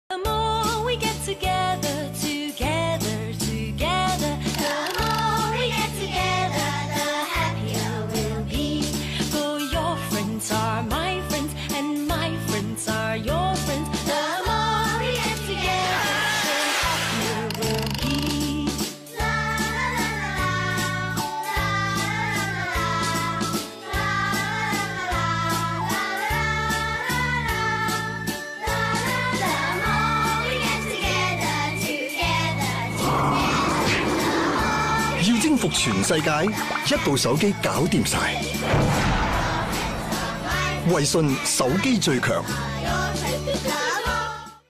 The more we get together, together, together. The more we get together, the happier we'll be. For your friends are my friends, and my friends are your friends. The more we get together, the happier we'll be. La la la la la la la la la. The more we get together, together, together. 要征服全世界，一部手機搞掂晒。微信手機最強。